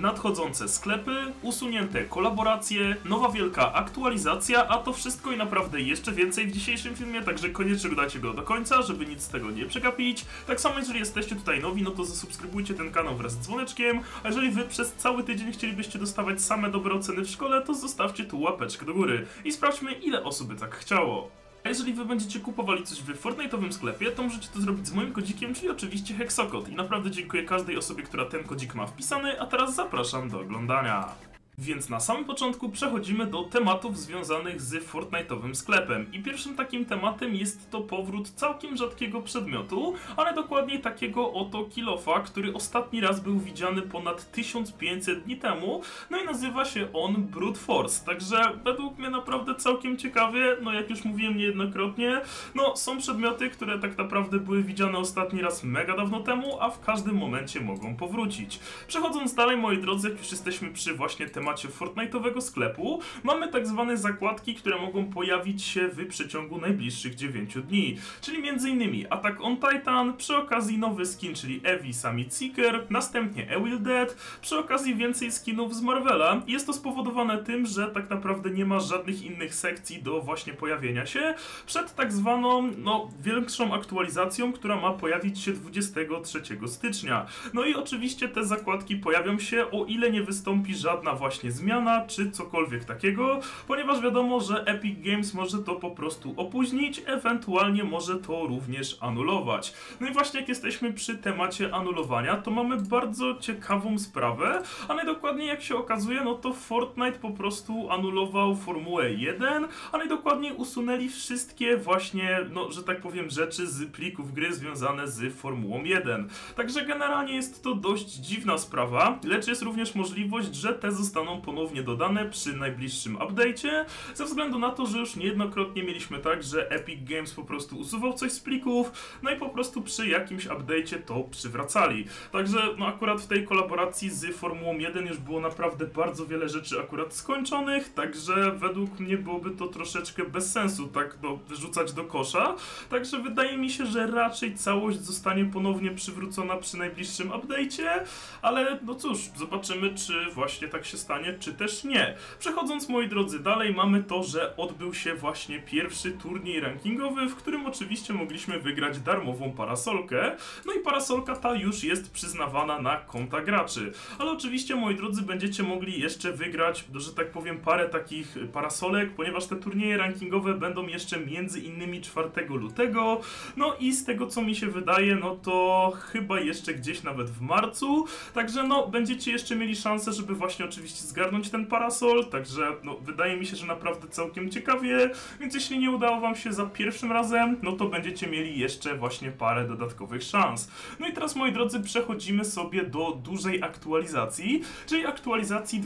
nadchodzące sklepy, usunięte kolaboracje, nowa wielka aktualizacja, a to wszystko i naprawdę jeszcze więcej w dzisiejszym filmie, także koniecznie dajcie go do końca, żeby nic z tego nie przegapić. Tak samo jeżeli jesteście tutaj nowi, no to zasubskrybujcie ten kanał wraz z dzwoneczkiem, a jeżeli wy przez cały tydzień chcielibyście dostawać same dobre oceny w szkole, to zostawcie tu łapeczkę do góry i sprawdźmy, ile osób by tak chciało. A jeżeli wy będziecie kupowali coś w Fortnite'owym sklepie, to możecie to zrobić z moim kodzikiem, czyli oczywiście Hexokod. I naprawdę dziękuję każdej osobie, która ten kodzik ma wpisany, a teraz zapraszam do oglądania. Więc na samym początku przechodzimy do tematów związanych z Fortnite'owym sklepem. I pierwszym takim tematem jest to powrót całkiem rzadkiego przedmiotu, ale dokładniej takiego oto kilofa, który ostatni raz był widziany ponad 1500 dni temu, no i nazywa się on Brute Force. Także według mnie naprawdę całkiem ciekawie, no jak już mówiłem niejednokrotnie, no są przedmioty, które tak naprawdę były widziane ostatni raz mega dawno temu, a w każdym momencie mogą powrócić. Przechodząc dalej, moi drodzy, jak już jesteśmy przy właśnie temacie Fortnite'owego sklepu, mamy tak zwane zakładki, które mogą pojawić się w przeciągu najbliższych 9 dni. Czyli m.in. Attack on Titan, przy okazji nowy skin, czyli Evi Summit Seeker, następnie Evil Dead, przy okazji więcej skinów z Marvela. Jest to spowodowane tym, że tak naprawdę nie ma żadnych innych sekcji do właśnie pojawienia się przed tak zwaną, no, większą aktualizacją, która ma pojawić się 23 stycznia. No i oczywiście te zakładki pojawią się, o ile nie wystąpi żadna właśnie zmiana, czy cokolwiek takiego, ponieważ wiadomo, że Epic Games może to po prostu opóźnić, ewentualnie może to również anulować. No i właśnie jak jesteśmy przy temacie anulowania, to mamy bardzo ciekawą sprawę, a najdokładniej jak się okazuje, no to Fortnite po prostu anulował Formułę 1, a najdokładniej usunęli wszystkie właśnie, no że tak powiem, rzeczy z plików gry związane z Formułą 1. Także generalnie jest to dość dziwna sprawa, lecz jest również możliwość, że te zostaną ponownie dodane przy najbliższym update'cie, ze względu na to, że już niejednokrotnie mieliśmy tak, że Epic Games po prostu usuwał coś z plików, no i po prostu przy jakimś update'cie to przywracali. Także no akurat w tej kolaboracji z Formułą 1 już było naprawdę bardzo wiele rzeczy akurat skończonych, także według mnie byłoby to troszeczkę bez sensu tak wyrzucać do kosza, także wydaje mi się, że raczej całość zostanie ponownie przywrócona przy najbliższym update'cie, ale no cóż, zobaczymy, czy właśnie tak się stanie, czy też nie. Przechodząc, moi drodzy, dalej mamy to, że odbył się właśnie pierwszy turniej rankingowy, w którym oczywiście mogliśmy wygrać darmową parasolkę. No i parasolka ta już jest przyznawana na konta graczy. Ale oczywiście, moi drodzy, będziecie mogli jeszcze wygrać, że tak powiem, parę takich parasolek, ponieważ te turnieje rankingowe będą jeszcze między innymi 4 lutego. No i z tego, co mi się wydaje, no to chyba jeszcze gdzieś nawet w marcu. Także no, będziecie jeszcze mieli szansę, żeby właśnie oczywiście zgarnąć ten parasol, także no, wydaje mi się, że naprawdę całkiem ciekawie, więc jeśli nie udało wam się za pierwszym razem, no to będziecie mieli jeszcze właśnie parę dodatkowych szans. No i teraz, moi drodzy, przechodzimy sobie do dużej aktualizacji, czyli aktualizacji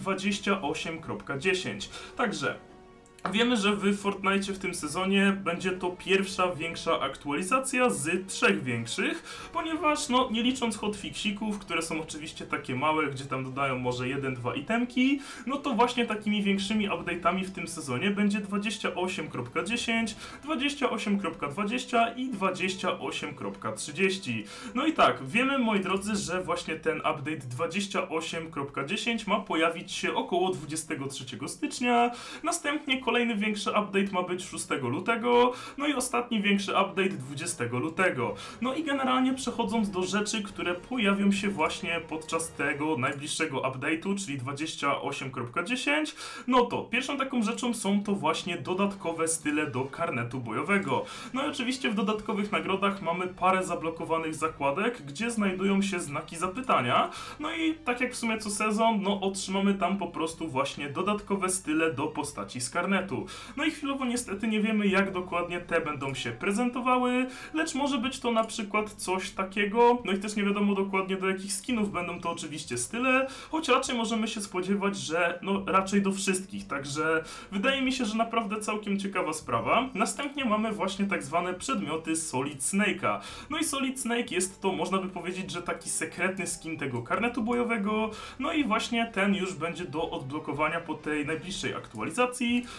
28.10. Także wiemy, że w Fortnite w tym sezonie będzie to pierwsza większa aktualizacja z 3 większych, ponieważ no nie licząc hotfixików, które są oczywiście takie małe, gdzie tam dodają może 1-2 itemki, no to właśnie takimi większymi update'ami w tym sezonie będzie 28.10, 28.20 i 28.30. No i tak, wiemy, moi drodzy, że właśnie ten update 28.10 ma pojawić się około 23 stycznia, następnie kolejny większy update ma być 6 lutego, no i ostatni większy update 20 lutego. No i generalnie przechodząc do rzeczy, które pojawią się właśnie podczas tego najbliższego update'u, czyli 28.10, no to pierwszą taką rzeczą są to właśnie dodatkowe style do karnetu bojowego. No i oczywiście w dodatkowych nagrodach mamy parę zablokowanych zakładek, gdzie znajdują się znaki zapytania, no i tak jak w sumie co sezon, no otrzymamy tam po prostu właśnie dodatkowe style do postaci z karnetu. No i chwilowo niestety nie wiemy, jak dokładnie te będą się prezentowały, lecz może być to na przykład coś takiego, no i też nie wiadomo dokładnie do jakich skinów będą to oczywiście style, choć raczej możemy się spodziewać, że no raczej do wszystkich, także wydaje mi się, że naprawdę całkiem ciekawa sprawa. Następnie mamy właśnie tak zwane przedmioty Solid Snake'a. No i Solid Snake jest to, można by powiedzieć, że taki sekretny skin tego karnetu bojowego, no i właśnie ten już będzie do odblokowania po tej najbliższej aktualizacji.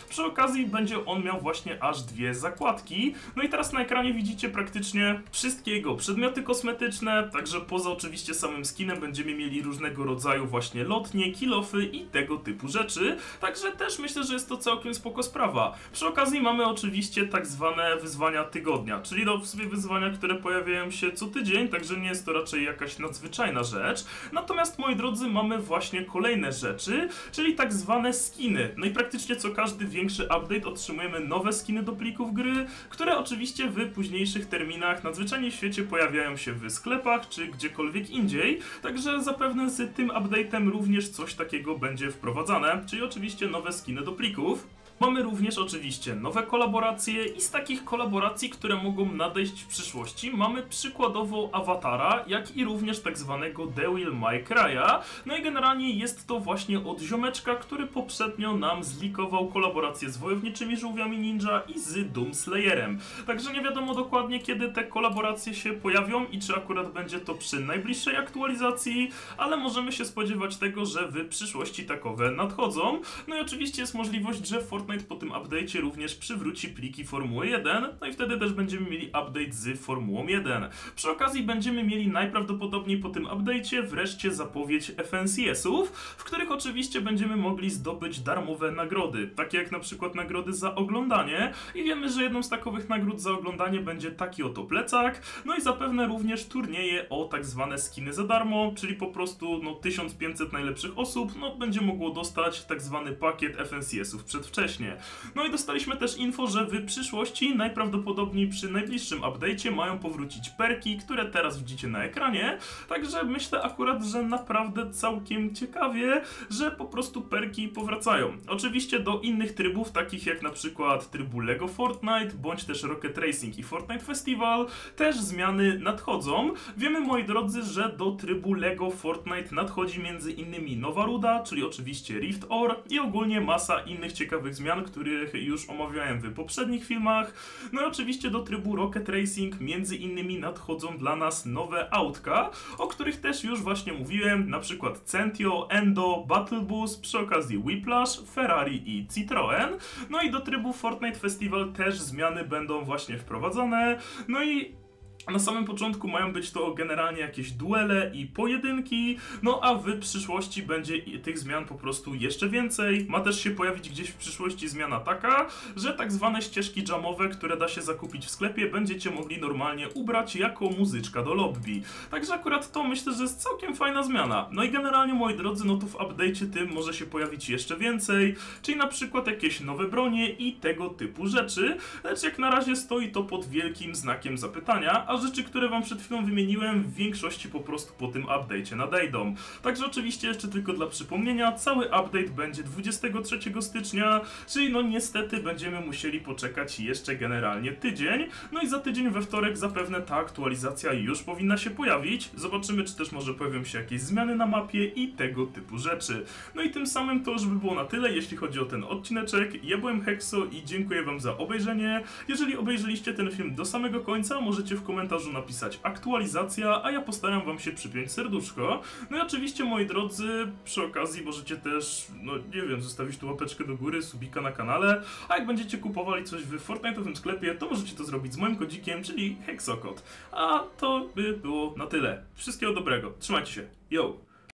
Przy okazji będzie on miał właśnie aż dwie zakładki. No i teraz na ekranie widzicie praktycznie wszystkie jego przedmioty kosmetyczne, także poza oczywiście samym skinem będziemy mieli różnego rodzaju właśnie lotnie, kilofy i tego typu rzeczy, także też myślę, że jest to całkiem spoko sprawa. Przy okazji mamy oczywiście tak zwane wyzwania tygodnia, czyli w sobie wyzwania, które pojawiają się co tydzień, także nie jest to raczej jakaś nadzwyczajna rzecz. Natomiast moi drodzy, mamy właśnie kolejne rzeczy, czyli tak zwane skiny. No i praktycznie co każdy większy update otrzymujemy nowe skiny do plików gry, które oczywiście w późniejszych terminach nadzwyczajnie w świecie pojawiają się w sklepach czy gdziekolwiek indziej, także zapewne z tym update'em również coś takiego będzie wprowadzane, czyli oczywiście nowe skiny do plików. Mamy również oczywiście nowe kolaboracje i z takich kolaboracji, które mogą nadejść w przyszłości, mamy przykładowo Awatara, jak i również tak zwanego Devil May Cry'a. No i generalnie jest to właśnie od ziomeczka, który poprzednio nam zlikował kolaborację z Wojowniczymi Żółwiami Ninja i z Doom Slayerem. Także nie wiadomo dokładnie, kiedy te kolaboracje się pojawią i czy akurat będzie to przy najbliższej aktualizacji, ale możemy się spodziewać tego, że w przyszłości takowe nadchodzą. No i oczywiście jest możliwość, że Fortnite po tym update'cie również przywróci pliki Formuły 1, no i wtedy też będziemy mieli update z Formułą 1. Przy okazji będziemy mieli najprawdopodobniej po tym update'cie wreszcie zapowiedź FNCS-ów, w których oczywiście będziemy mogli zdobyć darmowe nagrody, takie jak na przykład nagrody za oglądanie i wiemy, że jedną z takowych nagród za oglądanie będzie taki oto plecak, no i zapewne również turnieje o tak zwane skiny za darmo, czyli po prostu 1500 najlepszych osób będzie mogło dostać tak zwany pakiet FNCS-ów przedwcześnie. No i dostaliśmy też info, że w przyszłości, najprawdopodobniej przy najbliższym update'cie mają powrócić perki, które teraz widzicie na ekranie, także myślę akurat, że naprawdę całkiem ciekawie, że po prostu perki powracają. Oczywiście do innych trybów, takich jak na przykład trybu LEGO Fortnite, bądź też Rocket Racing i Fortnite Festival, też zmiany nadchodzą. Wiemy, moi drodzy, że do trybu LEGO Fortnite nadchodzi między innymi nowa ruda, czyli oczywiście Rift Ore i ogólnie masa innych ciekawych zmian, których już omawiałem w poprzednich filmach. No i oczywiście do trybu Rocket Racing między innymi nadchodzą dla nas nowe autka, o których też już właśnie mówiłem, na przykład Centio, Endo, Battle Bus, przy okazji Whiplash, Ferrari i Citroen. No i do trybu Fortnite Festival też zmiany będą właśnie wprowadzane. No i na samym początku mają być to generalnie jakieś duele i pojedynki, no a w przyszłości będzie tych zmian po prostu jeszcze więcej. Ma też się pojawić gdzieś w przyszłości zmiana taka, że tak zwane ścieżki jamowe, które da się zakupić w sklepie, będziecie mogli normalnie ubrać jako muzyczka do lobby. Także akurat to myślę, że jest całkiem fajna zmiana. No i generalnie, moi drodzy, to w update'cie tym może się pojawić jeszcze więcej, czyli na przykład jakieś nowe bronie i tego typu rzeczy, lecz jak na razie stoi to pod wielkim znakiem zapytania, a rzeczy, które wam przed chwilą wymieniłem, w większości po prostu po tym update'cie nadejdą. Także oczywiście jeszcze tylko dla przypomnienia, cały update będzie 23 stycznia, czyli niestety będziemy musieli poczekać jeszcze generalnie tydzień, no i za tydzień we wtorek zapewne ta aktualizacja już powinna się pojawić. Zobaczymy, czy też może pojawią się jakieś zmiany na mapie i tego typu rzeczy. No i tym samym to już by było na tyle, jeśli chodzi o ten odcineczek. Ja byłem Hexo i dziękuję wam za obejrzenie. Jeżeli obejrzeliście ten film do samego końca, możecie w komentarzu napisać aktualizacja, a ja postaram wam się przypiąć serduszko. No i oczywiście, moi drodzy, przy okazji możecie też, nie wiem, zostawić tu łapeczkę do góry, subika na kanale, a jak będziecie kupowali coś w Fortnite'owym sklepie, to możecie to zrobić z moim kodzikiem, czyli Hexokod. A to by było na tyle. Wszystkiego dobrego. Trzymajcie się. Yo!